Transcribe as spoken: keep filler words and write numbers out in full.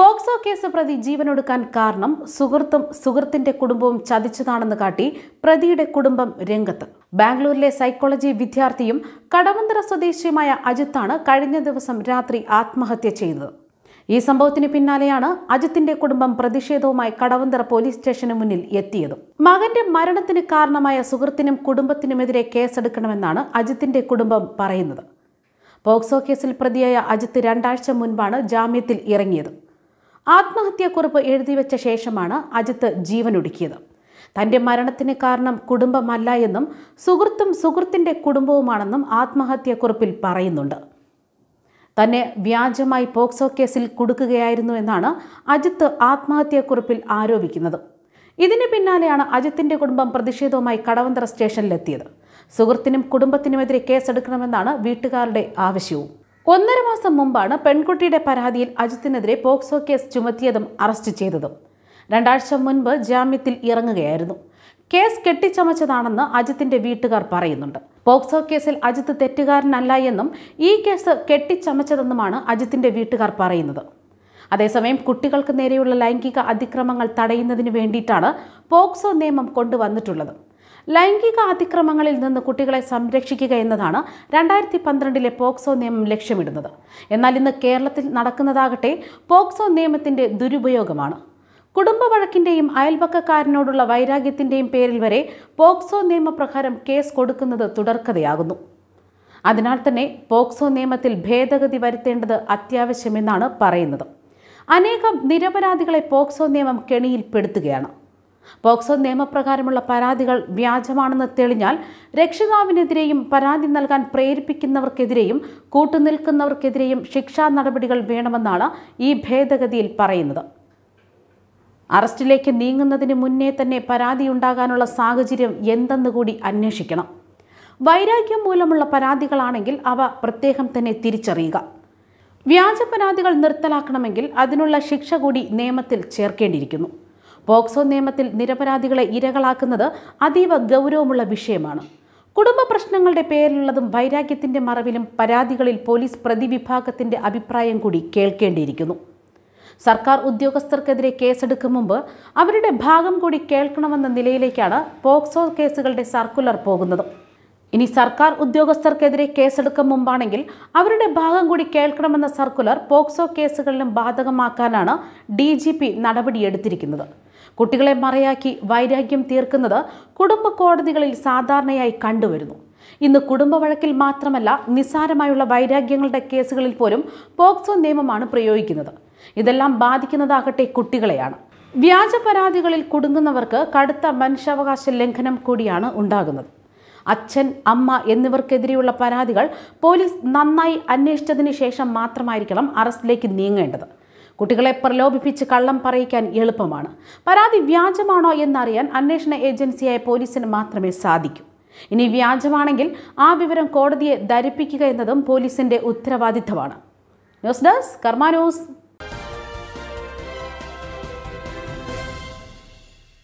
POCSO case പ്രതി ജീവനൊടുക്കാൻ കാരണം സുഹൃത്തും സുഹൃത്തിന്റെ കുടുംബവും ചതിച്ചതാണെന്ന് കാട്ടി പ്രതിയുടെ കുടുംബം രംഗത്ത്. ബാംഗ്ലൂരിലെ സൈക്കോളജി വിദ്യാർത്ഥിയും കടവന്തറ സ്വദേശിയുമായ അജിത്താണ് കഴിഞ്ഞ ദിവസം രാത്രി ആത്മഹത്യ ചെയ്തത്. ഈ സംഭവത്തിന് പിന്നാലെയാണ് അജിത്തിന്റെ കുടുംബം പ്രതിഷേധവുമായി കടവന്തറ പോലീസ് സ്റ്റേഷന് മുന്നിൽ എത്തിയത്. മകന്റെ മരണത്തിന് കാരണമായ സുഹൃത്തിനും കുടുംബത്തിനുമെതിരെ കേസെടുക്കണമെന്നാണ് അജിത്തിന്റെ കുടുംബം പറയുന്നത്. പോക്സോ കേസിൽ പ്രതിയായ അജിത്ത് രണ്ടാഴ്ച മുൻപാണ് ജാമ്യത്തിൽ ഇറങ്ങിയത്. ആത്മഹത്യാക്കുറിപ്പ് എഴുതിവെച്ച ശേഷമാണ് അജിത്ത് ജീവനൊടുക്കിയത്. തന്റെ മരണത്തിന് കാരണം കുടുംബമല്ല എന്നും സുഹൃത്തും സുഹൃത്തിന്റെ കുടുംബവുമാണെന്നും ആത്മഹത്യാക്കുറിപ്പിൽ പറയുന്നുണ്ട്. തന്നെ വ്യാജമായി പോക്സോ കേസിൽ കുടുക്കുകയായിരുന്നു എന്നാണ് അജിത്ത് ആത്മഹത്യാക്കുറിപ്പിൽ ആരോപിക്കുന്നത്. ഇതിന് പിന്നാലെയാണ് അജിത്തിന്റെ കുടുംബം പ്രതിഷേധവുമായി കടവന്തറ സ്റ്റേഷനിലെത്തിയത്. സുഹൃത്തിനും കുടുംബത്തിനുമെതിരെ കേസെടുക്കണമെന്നാണ് വീട്ടുകാരുടെ ആവശ്യവും. ഒന്നര മാസം മുമ്പാണ് പെൺകുട്ടിയുടെ പരാതിയിൽ അജിത്തിനെതിരെ പോക്സോ കേസ് ചുമത്തിയതും അറസ്റ്റ് ചെയ്തതും. രണ്ടാഴ്ച മുൻപ് ജാമ്യത്തിൽ ഇറങ്ങുകയായിരുന്നു. കേസ് കെട്ടിച്ചമച്ചതാണെന്ന് അജിത്തിന്റെ വീട്ടുകാർ പറയുന്നുണ്ട്. പോക്സോ കേസിൽ അജിത്ത് തെറ്റുകാരനല്ല എന്നും ഈ കേസ് കെട്ടിച്ചമച്ചതെന്നുമാണ് അജിത്തിന്റെ വീട്ടുകാർ പറയുന്നത്. അതേസമയം കുട്ടികൾക്ക് നേരെയുള്ള ലൈംഗിക അതിക്രമങ്ങൾ തടയുന്നതിന് വേണ്ടിയിട്ടാണ് പോക്സോ നിയമം കൊണ്ടുവന്നിട്ടുള്ളത്. ലൈംഗിക അതിക്രമങ്ങളിൽ നിന്ന് കുട്ടികളെ സംരക്ഷിക്കുക എന്നതാണ് രണ്ടായിരത്തി പന്ത്രണ്ടിലെ പോക്സോ നിയമം ലക്ഷ്യമിടുന്നത്. എന്നാൽ ഇന്ന് കേരളത്തിൽ നടക്കുന്നതാകട്ടെ പോക്സോ നിയമത്തിന്റെ ദുരുപയോഗമാണ്. കുടുംബ വഴക്കിന്റെയും അയൽപക്കക്കാരനോടുള്ള വൈരാഗ്യത്തിന്റെയും പേരിൽ വരെ പോക്സോ നിയമപ്രകാരം കേസ് കൊടുക്കുന്നത് തുടർക്കഥയാകുന്നു. അതിനാൽ തന്നെ പോക്സോ നിയമത്തിൽ ഭേദഗതി വരുത്തേണ്ടത് അത്യാവശ്യമെന്നാണ് പറയുന്നത്. അനേകം നിരപരാധികളെ പോക്സോ നിയമം കെണിയിൽപ്പെടുത്തുകയാണ്. പോക്സോ നിയമപ്രകാരമുള്ള പരാതികൾ വ്യാജമാണെന്ന് തെളിഞ്ഞാൽ രക്ഷിതാവിനെതിരെയും പരാതി നൽകാൻ പ്രേരിപ്പിക്കുന്നവർക്കെതിരെയും കൂട്ടുനിൽക്കുന്നവർക്കെതിരെയും ശിക്ഷാ നടപടികൾ വേണമെന്നാണ് ഈ ഭേദഗതിയിൽ പറയുന്നത്. അറസ്റ്റിലേക്ക് നീങ്ങുന്നതിന് മുന്നേ തന്നെ പരാതിയുണ്ടാകാനുള്ള സാഹചര്യം എന്തെന്നുകൂടി അന്വേഷിക്കണം. വൈരാഗ്യം മൂലമുള്ള പരാതികളാണെങ്കിൽ അവ പ്രത്യേകം തന്നെ തിരിച്ചറിയുക. വ്യാജ പരാതികൾ നിർത്തലാക്കണമെങ്കിൽ അതിനുള്ള ശിക്ഷ കൂടി നിയമത്തിൽ ചേർക്കേണ്ടിയിരിക്കുന്നു. പോക്സോ നിയമത്തിൽ നിരപരാധികളെ ഇരകളാക്കുന്നത് അതീവ ഗൗരവമുള്ള വിഷയമാണ്. കുടുംബ പ്രശ്നങ്ങളുടെ പേരിലുള്ളതും വൈരാഗ്യത്തിന്റെ മറവിലും പരാതികളിൽ പോലീസ് പ്രതിവിഭാഗത്തിന്റെ അഭിപ്രായം കൂടി കേൾക്കേണ്ടിയിരിക്കുന്നു. സർക്കാർ ഉദ്യോഗസ്ഥർക്കെതിരെ കേസെടുക്കും മുമ്പ് അവരുടെ ഭാഗം കൂടി കേൾക്കണമെന്ന നിലയിലേക്കാണ് പോക്സോ കേസുകളുടെ സർക്കുലർ പോകുന്നത്. ഇനി സർക്കാർ ഉദ്യോഗസ്ഥർക്കെതിരെ കേസെടുക്കും മുമ്പാണെങ്കിൽ അവരുടെ ഭാഗം കൂടി കേൾക്കണമെന്ന സർക്കുലർ പോക്സോ കേസുകളിലും ബാധകമാക്കാനാണ് ഡി ജി പി നടപടിയെടുത്തിരിക്കുന്നത്. കുട്ടികളെ മറയാക്കി വൈരാഗ്യം തീർക്കുന്നത് കുടുംബ കോടതികളിൽ സാധാരണയായി കണ്ടുവരുന്നു. ഇന്ന് കുടുംബ വഴക്കിൽ മാത്രമല്ല നിസ്സാരമായുള്ള വൈരാഗ്യങ്ങളുടെ കേസുകളിൽ പോലും പോക്സോ നിയമമാണ് പ്രയോഗിക്കുന്നത്. ഇതെല്ലാം ബാധിക്കുന്നതാകട്ടെ കുട്ടികളെയാണ്. വ്യാജ പരാതികളിൽ കുടുങ്ങുന്നവർക്ക് കടുത്ത മനുഷ്യാവകാശ ലംഘനം കൂടിയാണ് ഉണ്ടാകുന്നത്. അച്ഛൻ, അമ്മ എന്നിവർക്കെതിരെയുള്ള പരാതികൾ പോലീസ് നന്നായി അന്വേഷിച്ചതിന് ശേഷം മാത്രമായിരിക്കണം അറസ്റ്റിലേക്ക് നീങ്ങേണ്ടത്. കുട്ടികളെ പ്രലോഭിപ്പിച്ച് കള്ളം പറയിക്കാൻ എളുപ്പമാണ്. പരാതി വ്യാജമാണോ എന്നറിയാൻ അന്വേഷണ ഏജൻസിയായ പോലീസിന് മാത്രമേ സാധിക്കൂ. ഇനി വ്യാജമാണെങ്കിൽ ആ വിവരം കോടതിയെ ധരിപ്പിക്കുക എന്നതും പോലീസിന്റെ ഉത്തരവാദിത്തമാണ്. News desk Karma news.